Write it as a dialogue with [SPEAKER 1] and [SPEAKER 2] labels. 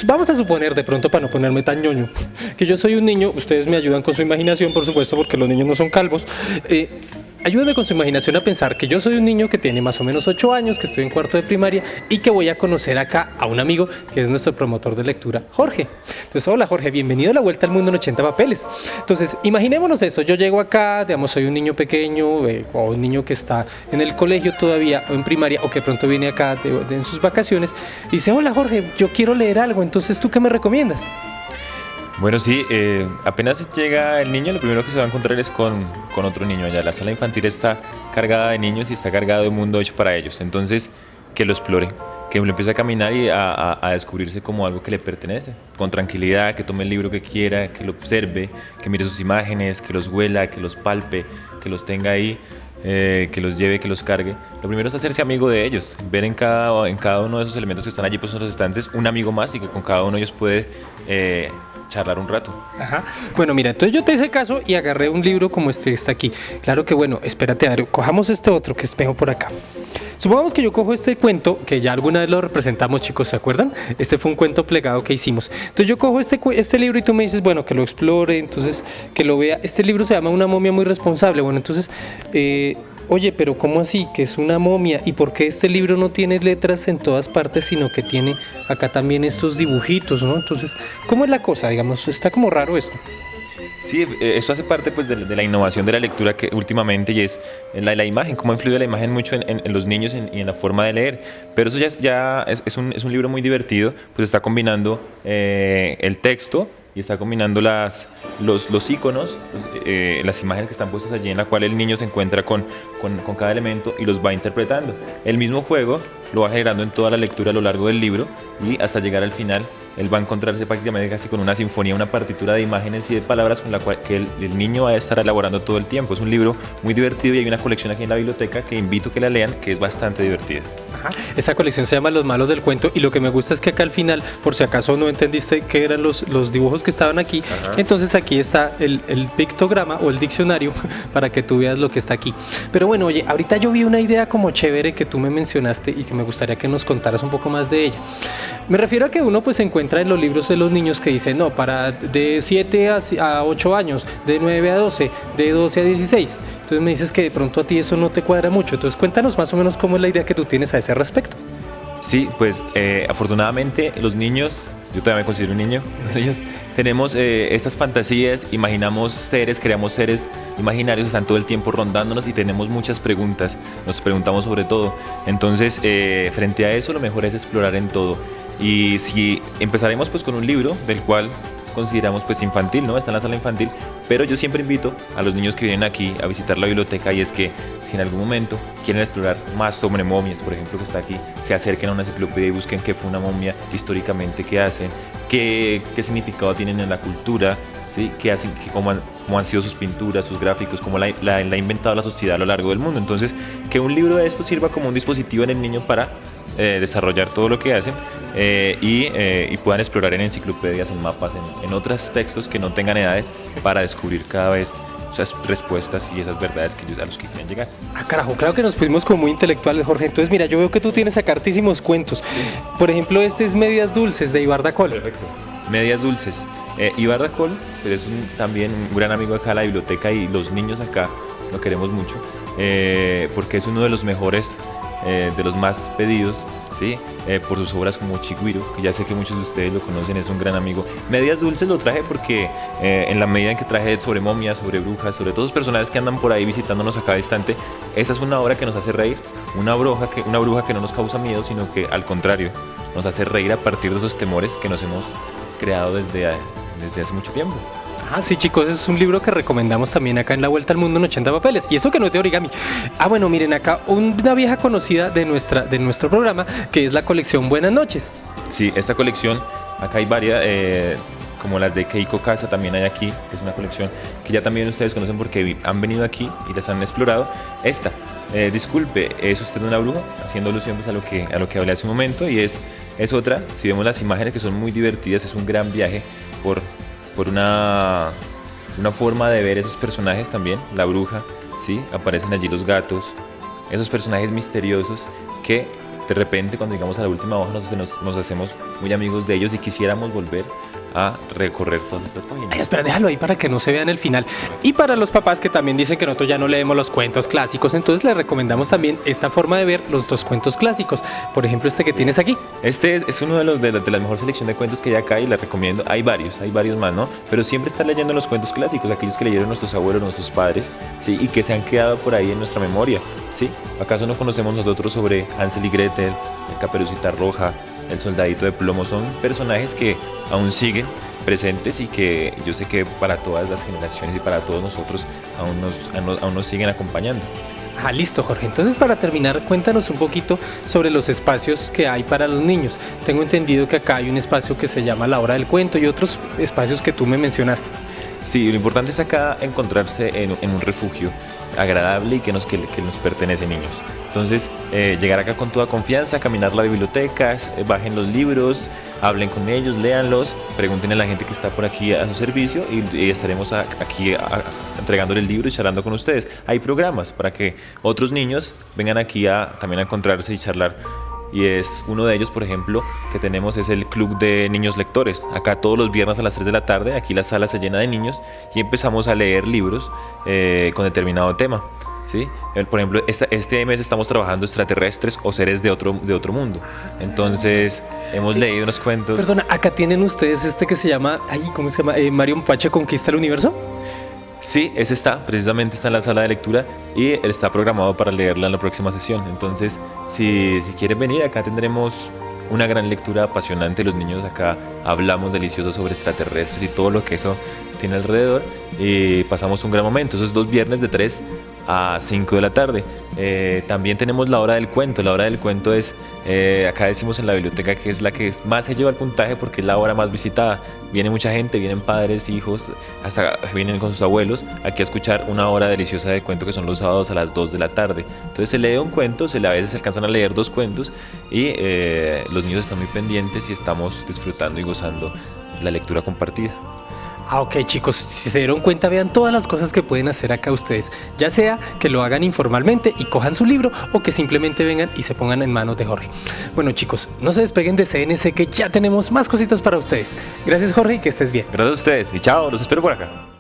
[SPEAKER 1] vamos a suponer, de pronto para no ponerme tan ñoño, que yo soy un niño, ustedes me ayudan con su imaginación, por supuesto, porque los niños no son calvos. Ayúdame con su imaginación a pensar que yo soy un niño que tiene más o menos 8 años, que estoy en cuarto de primaria y que voy a conocer acá a un amigo que es nuestro promotor de lectura, Jorge. Entonces, hola Jorge, bienvenido a La Vuelta al Mundo en 80 Papeles. Entonces, imaginémonos eso, yo llego acá, digamos, soy un niño pequeño o un niño que está en el colegio todavía o en primaria o que pronto viene acá en sus vacaciones y dice, hola Jorge, yo quiero leer algo, entonces ¿tú qué me recomiendas?
[SPEAKER 2] Bueno, sí, apenas llega el niño, lo primero que se va a encontrar es con otro niño allá. La sala infantil está cargada de niños y está cargada de un mundo hecho para ellos. Entonces, que lo explore, que lo empiece a caminar y a descubrirse como algo que le pertenece. Con tranquilidad, que tome el libro que quiera, que lo observe, que mire sus imágenes, que los huela, que los palpe, que los tenga ahí. Que los lleve, que los cargue. Lo primero es hacerse amigo de ellos, ver en cada uno de esos elementos que están allí, pues en los estantes, un amigo más y que con cada uno de ellos puede charlar un rato.
[SPEAKER 1] Ajá. Bueno, mira, entonces yo te hice caso y agarré un libro como este que está aquí. Claro que bueno, espérate, a ver, cojamos este otro que es mejor por acá. Supongamos que yo cojo este cuento, que ya alguna vez lo representamos, chicos, ¿se acuerdan? Este fue un cuento plegado que hicimos. Entonces yo cojo este libro y tú me dices, bueno, que lo explore, entonces que lo vea. Este libro se llama Una momia muy responsable. Bueno, entonces, oye, pero ¿cómo así? Que es una momia. ¿Y por qué este libro no tiene letras en todas partes, sino que tiene acá también estos dibujitos, ¿no? Entonces, ¿cómo es la cosa? Digamos, está como raro esto.
[SPEAKER 2] Sí, eso hace parte pues, de la innovación de la lectura que últimamente y es la imagen, cómo influye la imagen mucho en los niños y en la forma de leer. Pero eso ya es un libro muy divertido, pues está combinando el texto y está combinando los iconos, las imágenes que están puestas allí en la cual el niño se encuentra con cada elemento y los va interpretando. El mismo juego lo va generando en toda la lectura a lo largo del libro y hasta llegar al final él va a encontrarse prácticamente casi con una sinfonía, una partitura de imágenes y de palabras con la cual que el niño va a estar elaborando todo el tiempo. Es un libro muy divertido y hay una colección aquí en la biblioteca que invito a que la lean, que es bastante divertida.
[SPEAKER 1] Ajá. Esa colección se llama Los Malos del Cuento y lo que me gusta es que acá al final, por si acaso no entendiste qué eran los dibujos que estaban aquí, ajá, entonces aquí está el pictograma o el diccionario para que tú veas lo que está aquí. Pero bueno, oye, ahorita yo vi una idea como chévere que tú me mencionaste y que me gustaría que nos contaras un poco más de ella. Me refiero a que uno pues se encuentra en los libros de los niños que dicen, no, para de 7 a 8 años, de 9 a 12, de 12 a 16. Entonces me dices que de pronto a ti eso no te cuadra mucho. Entonces cuéntanos más o menos cómo es la idea que tú tienes a ese respecto.
[SPEAKER 2] Sí, pues afortunadamente los niños, yo también me considero un niño, ellos tenemos estas fantasías, imaginamos seres, creamos seres imaginarios, están todo el tiempo rondándonos y tenemos muchas preguntas, nos preguntamos sobre todo. Entonces, frente a eso, lo mejor es explorar en todo. Y si empezaremos pues con un libro del cual consideramos pues infantil, ¿no? Está en la sala infantil, pero yo siempre invito a los niños que vienen aquí a visitar la biblioteca y es que si en algún momento quieren explorar más sobre momias, por ejemplo, que está aquí, se acerquen a una enciclopedia y busquen qué fue una momia históricamente, qué hacen, qué significado tienen en la cultura, ¿sí? Cómo han sido sus pinturas, sus gráficos, cómo la ha inventado la sociedad a lo largo del mundo. Entonces, que un libro de esto sirva como un dispositivo en el niño para desarrollar todo lo que hacen y puedan explorar en enciclopedias, en mapas, en otros textos que no tengan edades para descubrir cada vez esas respuestas y esas verdades que ellos, a los que quieren llegar.
[SPEAKER 1] Ah, carajo, claro que nos pusimos como muy intelectuales, Jorge. Entonces, mira, yo veo que tú tienes acá hartísimos cuentos. Sí. Por ejemplo, este es Medias Dulces, de Ibar Dacol.
[SPEAKER 2] Perfecto. Medias Dulces. Ibar Dacol pues es también un gran amigo acá de la biblioteca y los niños acá lo queremos mucho porque es uno de los mejores, de los más pedidos, ¿sí? Por sus obras como Chigüiro, que ya sé que muchos de ustedes lo conocen, es un gran amigo. Medias Dulces lo traje porque en la medida en que traje sobre momias, sobre brujas, sobre todos los personajes que andan por ahí visitándonos a cada instante, esa es una obra que nos hace reír, una bruja que no nos causa miedo, sino que al contrario, nos hace reír a partir de esos temores que nos hemos creado desde hace mucho tiempo.
[SPEAKER 1] Ah, sí, chicos, es un libro que recomendamos también acá en La Vuelta al Mundo en 80 Papeles. Y eso que no es de origami. Ah, bueno, miren acá una vieja conocida de nuestro programa, que es la colección Buenas Noches.
[SPEAKER 2] Sí, esta colección, acá hay varias, como las de Keiko Casa también hay aquí, que es una colección que ya también ustedes conocen porque han venido aquí y las han explorado. Esta, disculpe, ¿es usted una bruja? Haciendo alusión pues, a lo que hablé hace un momento y es otra, si vemos las imágenes que son muy divertidas, es un gran viaje por una forma de ver esos personajes también, la bruja, ¿sí? Aparecen allí los gatos, esos personajes misteriosos que de repente cuando llegamos a la última hoja nos hacemos muy amigos de ellos y quisiéramos volver a recorrer todas estas páginas.
[SPEAKER 1] Ay, espera, déjalo ahí para que no se vean el final. Y para los papás que también dicen que nosotros ya no leemos los cuentos clásicos, entonces les recomendamos también esta forma de ver los dos cuentos clásicos. Por ejemplo, este que tienes aquí.
[SPEAKER 2] Este es uno de la mejor selección de cuentos que hay acá y les recomiendo. Hay varios más, ¿no? Pero siempre estar leyendo los cuentos clásicos, aquellos que leyeron nuestros abuelos, nuestros padres, ¿sí? Y que se han quedado por ahí en nuestra memoria, ¿sí? ¿Acaso no conocemos nosotros sobre Hansel y Gretel, el Caperucita Roja, el Soldadito de Plomo? Son personajes que aún siguen presentes y que yo sé que para todas las generaciones y para todos nosotros aún nos siguen acompañando.
[SPEAKER 1] Ah, listo, Jorge. Entonces, para terminar, cuéntanos un poquito sobre los espacios que hay para los niños. Tengo entendido que acá hay un espacio que se llama La Hora del Cuento y otros espacios que tú me mencionaste.
[SPEAKER 2] Sí, lo importante es acá encontrarse en un refugio agradable y que nos pertenece, niños. Entonces, llegar acá con toda confianza, caminar la biblioteca, bajen los libros, hablen con ellos, léanlos, pregunten a la gente que está por aquí a su servicio y estaremos aquí entregándole el libro y charlando con ustedes. Hay programas para que otros niños vengan aquí también a encontrarse y charlar. Y es uno de ellos, por ejemplo, que tenemos es el Club de Niños Lectores. Acá todos los viernes a las 3 de la tarde, aquí la sala se llena de niños y empezamos a leer libros con determinado tema. ¿Sí? Por ejemplo, este mes estamos trabajando extraterrestres o seres de otro mundo. Entonces, hemos leído unos cuentos.
[SPEAKER 1] Perdona, acá tienen ustedes este que se llama, ¿cómo se llama? Mario Mapache conquista el universo.
[SPEAKER 2] Sí, ese precisamente está en la sala de lectura y él está programado para leerla en la próxima sesión. Entonces, si quieren venir, acá tendremos una gran lectura apasionante. Los niños acá hablamos delicioso sobre extraterrestres y todo lo que eso tiene alrededor y pasamos un gran momento. Esos 2 viernes de 3 a 5 de la tarde. También tenemos la hora del cuento. La hora del cuento es, acá decimos en la biblioteca que es la que más se lleva el puntaje porque es la hora más visitada. Viene mucha gente, vienen padres, hijos, hasta vienen con sus abuelos aquí a escuchar una hora deliciosa de cuento que son los sábados a las 2 de la tarde. Entonces se lee un cuento, a veces se alcanzan a leer 2 cuentos y los niños están muy pendientes y estamos disfrutando y gozando la lectura compartida.
[SPEAKER 1] Ok, chicos, si se dieron cuenta, vean todas las cosas que pueden hacer acá ustedes, ya sea que lo hagan informalmente y cojan su libro o que simplemente vengan y se pongan en manos de Jorge. Bueno, chicos, no se despeguen de CNC que ya tenemos más cositas para ustedes. Gracias, Jorge, y que estés bien.
[SPEAKER 2] Gracias a ustedes y chao, los espero por acá.